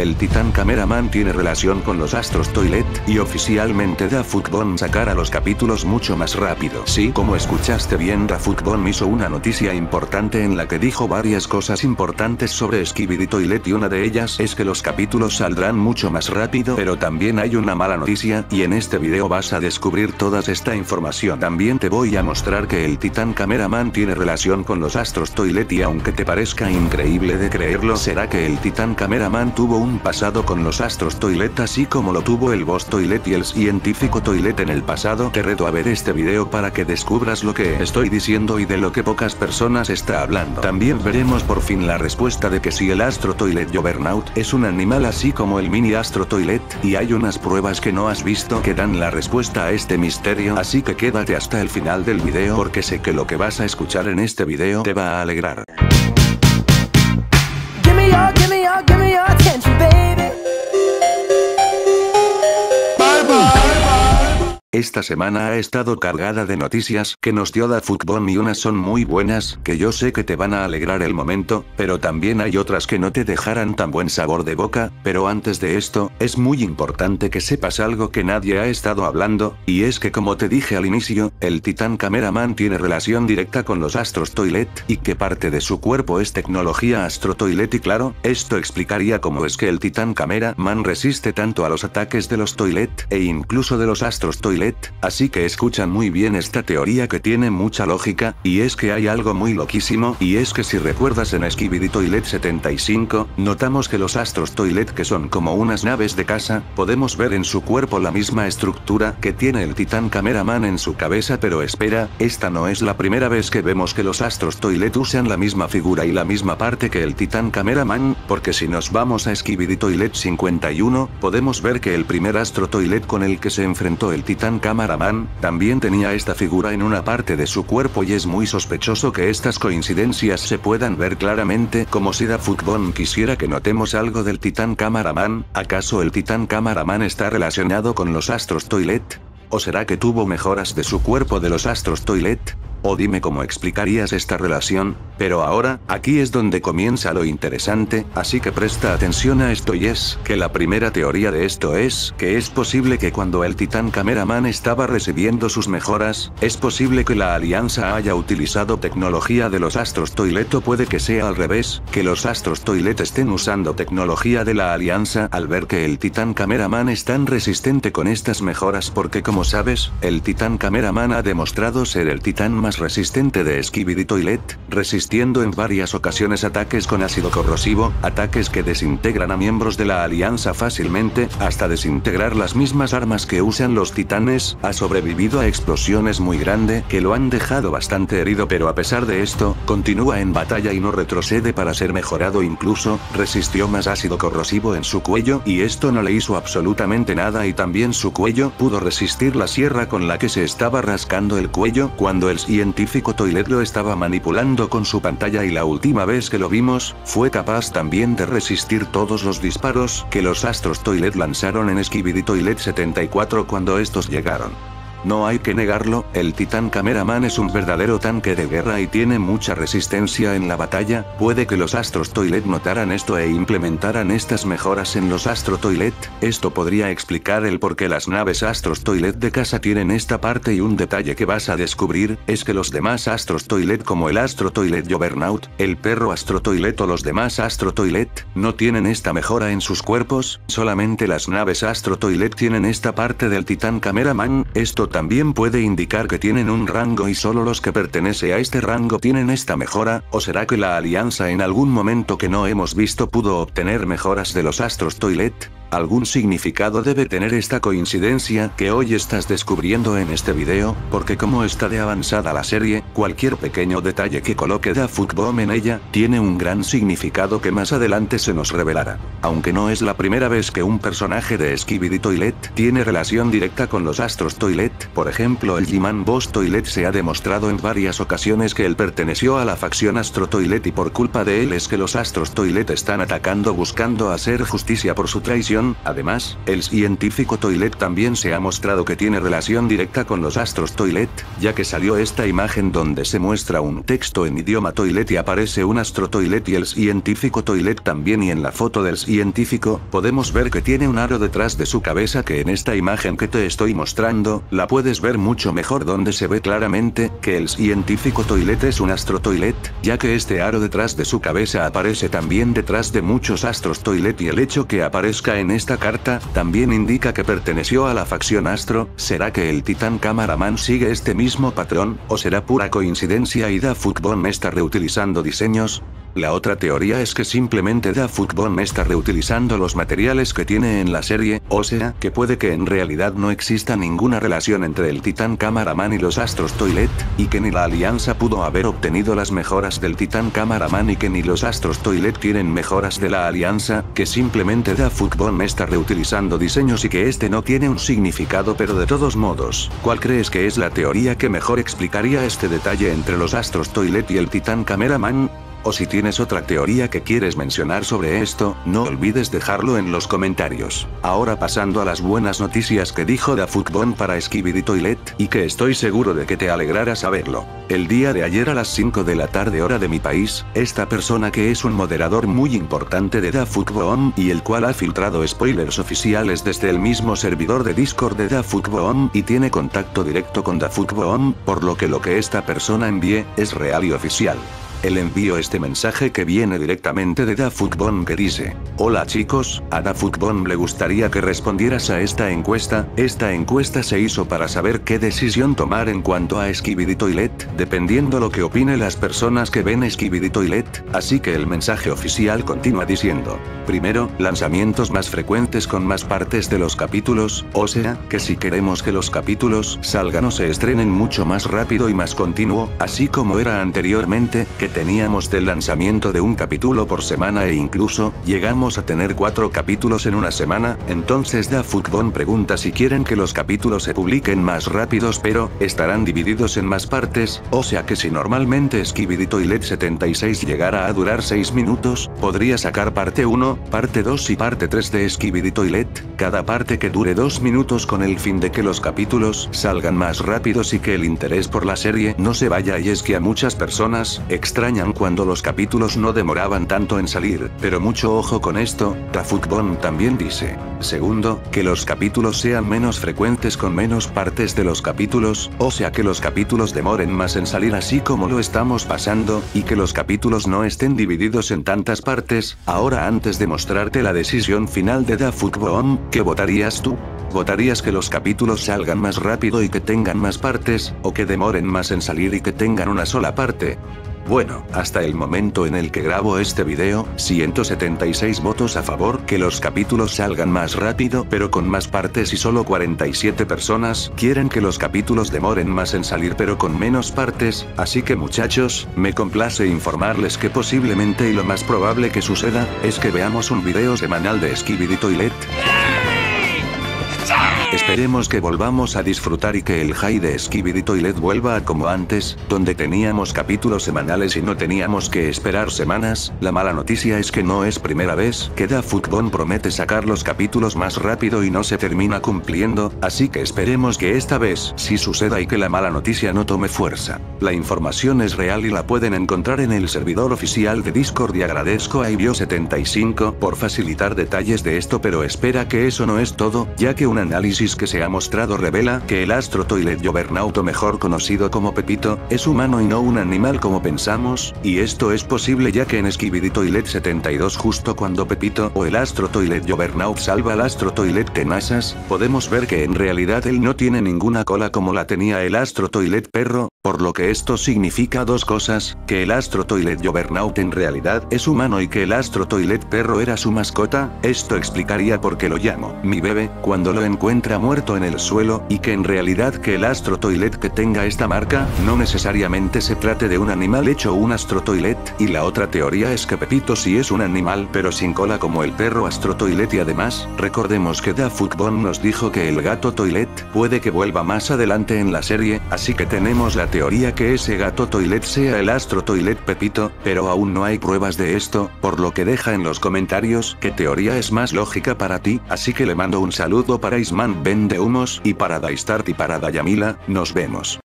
el Titán Cameraman tiene relación con los Astros Toilet, y oficialmente DaFuckBomb sacará los capítulos mucho más rápido. Sí, como escuchaste bien, DaFuckBomb hizo una noticia importante en la que dijo varias cosas importantes sobre Skibidi Toilet, y una de ellas es que los capítulos saldrán mucho más rápido, pero también hay una mala noticia, y en este video vas a descubrir toda esta información. También te voy a mostrar que el Titán Cameraman tiene relación con los Astros Toilet, y aunque te parezca increíble de creerlo, será que el Titán Cameraman tuvo un pasado con los Astros Toilet, así como lo tuvo el Boss Toilet y el Científico Toilet en el pasado. Te reto a ver este video para que descubras lo que estoy diciendo y de lo que pocas personas está hablando. También veremos por fin la respuesta de que si el Astro Toilet Juggernaut es un animal así como el mini Astro Toilet, y hay unas pruebas que no has visto que dan la respuesta a este misterio, así que quédate hasta el final del video porque sé que lo que vas a escuchar en este video te va a alegrar. Give me your attention, baby. Esta semana ha estado cargada de noticias que nos dio DaFuckBomb, y unas son muy buenas, que yo sé que te van a alegrar el momento, pero también hay otras que no te dejarán tan buen sabor de boca. Pero antes de esto, es muy importante que sepas algo que nadie ha estado hablando, y es que como te dije al inicio, el Titán Cameraman tiene relación directa con los Astros Toilet, y que parte de su cuerpo es tecnología Astro Toilet, y claro, esto explicaría cómo es que el Titán Cameraman resiste tanto a los ataques de los Toilet, e incluso de los Astros Toilet. Así que escuchan muy bien esta teoría que tiene mucha lógica, y es que hay algo muy loquísimo, y es que si recuerdas en Skibidi Toilet 75, notamos que los Astros Toilet, que son como unas naves de casa, podemos ver en su cuerpo la misma estructura que tiene el Titán Cameraman en su cabeza. Pero espera, esta no es la primera vez que vemos que los Astros Toilet usan la misma figura y la misma parte que el Titán Cameraman, porque si nos vamos a Skibidi Toilet 51, podemos ver que el primer Astro Toilet con el que se enfrentó el Titán Cameraman también tenía esta figura en una parte de su cuerpo, y es muy sospechoso que estas coincidencias se puedan ver claramente, como si DaFuckBomb quisiera que notemos algo del Titán Cameraman. ¿Acaso el Titán Cameraman está relacionado con los Astros Toilet? ¿O será que tuvo mejoras de su cuerpo de los Astros Toilet? O dime cómo explicarías esta relación. Pero ahora, aquí es donde comienza lo interesante, así que presta atención a esto, y es que la primera teoría de esto es que es posible que cuando el Titán Cameraman estaba recibiendo sus mejoras, es posible que la Alianza haya utilizado tecnología de los Astros Toilet, o puede que sea al revés, que los Astros Toilet estén usando tecnología de la Alianza al ver que el Titán Cameraman es tan resistente con estas mejoras, porque como sabes, el Titán Cameraman ha demostrado ser el titán más resistente de Skibidi Toilet, resistiendo en varias ocasiones ataques con ácido corrosivo, ataques que desintegran a miembros de la Alianza fácilmente, hasta desintegrar las mismas armas que usan los titanes. Ha sobrevivido a explosiones muy grandes que lo han dejado bastante herido, pero a pesar de esto, continúa en batalla y no retrocede para ser mejorado. Incluso, resistió más ácido corrosivo en su cuello, y esto no le hizo absolutamente nada, y también su cuello pudo resistir la sierra con la que se estaba rascando el cuello cuando el Científico Toilet lo estaba manipulando con su pantalla, y la última vez que lo vimos, fue capaz también de resistir todos los disparos que los Astros Toilet lanzaron en Skibidi Toilet 74 cuando estos llegaron. No hay que negarlo, el Titán Cameraman es un verdadero tanque de guerra y tiene mucha resistencia en la batalla. Puede que los Astros Toilet notaran esto e implementaran estas mejoras en los Astro Toilet. Esto podría explicar el por qué las naves Astros Toilet de casa tienen esta parte, y un detalle que vas a descubrir es que los demás Astros Toilet, como el Astro Toilet Juggernaut, el perro Astro Toilet o los demás Astro Toilet, no tienen esta mejora en sus cuerpos. Solamente las naves Astro Toilet tienen esta parte del Titán Cameraman. Esto también puede indicar que tienen un rango y solo los que pertenece a este rango tienen esta mejora. ¿O será que la Alianza en algún momento que no hemos visto pudo obtener mejoras de los Astros Toilet? Algún significado debe tener esta coincidencia que hoy estás descubriendo en este video, porque como está de avanzada la serie, cualquier pequeño detalle que coloque DaFuckBomb en ella, tiene un gran significado que más adelante se nos revelará. Aunque no es la primera vez que un personaje de Skibidi Toilet tiene relación directa con los Astros Toilet. Por ejemplo, el G-Man Boss Toilet se ha demostrado en varias ocasiones que él perteneció a la facción Astro Toilet, y por culpa de él es que los Astros Toilet están atacando buscando hacer justicia por su traición ficción. Además, el científico Toilet también se ha mostrado que tiene relación directa con los astros Toilet, ya que salió esta imagen donde se muestra un texto en idioma Toilet y aparece un astro Toilet y el científico Toilet también, y en la foto del científico podemos ver que tiene un aro detrás de su cabeza, que en esta imagen que te estoy mostrando la puedes ver mucho mejor, donde se ve claramente que el científico Toilet es un astro Toilet, ya que este aro detrás de su cabeza aparece también detrás de muchos astros Toilet, y el hecho que aparezca en esta carta también indica que perteneció a la facción Astro. ¿Será que el Titán Cameraman sigue este mismo patrón, o será pura coincidencia y DaFuTBone está reutilizando diseños? La otra teoría es que simplemente DaFuTBone está reutilizando los materiales que tiene en la serie, o sea, que puede que en realidad no exista ninguna relación entre el Titán Cameraman y los astros Toilet, y que ni la Alianza pudo haber obtenido las mejoras del Titán Cameraman y que ni los astros Toilet tienen mejoras de la Alianza, que simplemente DaFuTBone está reutilizando diseños y que este no tiene un significado. Pero de todos modos, ¿cuál crees que es la teoría que mejor explicaría este detalle entre los astros Toilet y el Titán Cameraman? O si tienes otra teoría que quieres mencionar sobre esto, no olvides dejarlo en los comentarios. Ahora pasando a las buenas noticias que dijo DaFuTBone para Skibidi Toilet, y que estoy seguro de que te alegrará saberlo. El día de ayer a las 5 de la tarde hora de mi país, esta persona que es un moderador muy importante de DaFuTBone y el cual ha filtrado spoilers oficiales desde el mismo servidor de Discord de DaFuTBone y tiene contacto directo con DaFuTBone, por lo que esta persona envíe es real y oficial. Él envió este mensaje que viene directamente de DaFuTBone que dice: hola chicos, a DaFuTBone le gustaría que respondieras a esta encuesta. Esta encuesta se hizo para saber qué decisión tomar en cuanto a Skibidi Toilet, dependiendo lo que opine las personas que ven Skibidi Toilet. Así que el mensaje oficial continúa diciendo: primero, lanzamientos más frecuentes con más partes de los capítulos, o sea, que si queremos que los capítulos salgan o se estrenen mucho más rápido y más continuo, así como era anteriormente, que teníamos del lanzamiento de un capítulo por semana e incluso llegamos a tener 4 capítulos en una semana. Entonces DaFuTBone pregunta si quieren que los capítulos se publiquen más rápidos pero estarán divididos en más partes, o sea que si normalmente Skibidi Toilet 76 llegara a durar 6 minutos, podría sacar parte 1, parte 2 y parte 3 de Skibidi Toilet, cada parte que dure 2 minutos con el fin de que los capítulos salgan más rápidos y que el interés por la serie no se vaya. Y es que a muchas personas extrañan cuando los capítulos no demoraban tanto en salir, pero mucho ojo con esto. DaFuTBone también dice: segundo, que los capítulos sean menos frecuentes con menos partes de los capítulos, o sea que los capítulos demoren más en salir así como lo estamos pasando, y que los capítulos no estén divididos en tantas partes. Ahora, antes de mostrarte la decisión final de DaFuTBone, ¿qué votarías tú? ¿Votarías que los capítulos salgan más rápido y que tengan más partes, o que demoren más en salir y que tengan una sola parte? Bueno, hasta el momento en el que grabo este video, 176 votos a favor que los capítulos salgan más rápido pero con más partes, y solo 47 personas quieren que los capítulos demoren más en salir pero con menos partes. Así que muchachos, me complace informarles que posiblemente y lo más probable que suceda, es que veamos un video semanal de Skibidi Toilet. Esperemos que volvamos a disfrutar y que el high de Skibidi Toilet vuelva a como antes, donde teníamos capítulos semanales y no teníamos que esperar semanas. La mala noticia es que no es primera vez que DaFuTBone promete sacar los capítulos más rápido y no se termina cumpliendo, así que esperemos que esta vez sí suceda y que la mala noticia no tome fuerza. La información es real y la pueden encontrar en el servidor oficial de Discord, y agradezco a Ibio75 por facilitar detalles de esto, pero espera que eso no es todo, ya que un análisis que se ha mostrado revela que el astro Toilet Juggernaut, o mejor conocido como Pepito, es humano y no un animal como pensamos, y esto es posible ya que en Skibidi Toilet 72, justo cuando Pepito o el astro Toilet Juggernaut salva al astro Toilet Tenazas, podemos ver que en realidad él no tiene ninguna cola como la tenía el astro Toilet Perro, por lo que esto significa dos cosas: que el astro Toilet Juggernaut en realidad es humano y que el astro Toilet Perro era su mascota. Esto explicaría por qué lo llamo mi bebé cuando lo encuentra muerto en el suelo, y que en realidad que el astro Toilet que tenga esta marca no necesariamente se trate de un animal hecho un astro Toilet. Y la otra teoría es que Pepito sí es un animal pero sin cola como el perro astro Toilet, y además, recordemos que DaFuTBone nos dijo que el gato Toilet puede que vuelva más adelante en la serie, así que tenemos la teoría que ese gato toilet sea el astro toilet Pepito, pero aún no hay pruebas de esto, por lo que deja en los comentarios qué teoría es más lógica para ti, así que le mando un saludo para Isman Vende Humos y para Daistart y para Dayamila, nos vemos.